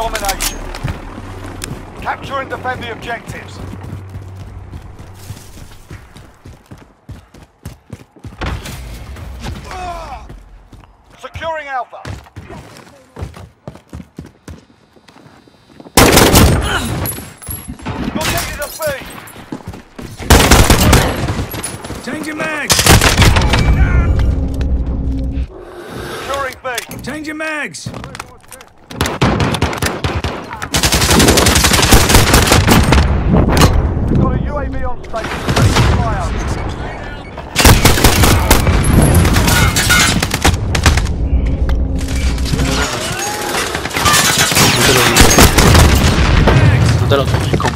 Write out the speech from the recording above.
domination. Capture and defend the objectives. Securing Alpha. Located a B. Changing mags! Securing B. Changing mags! Got a UAV on station. Ready to fire. 못 때렸어.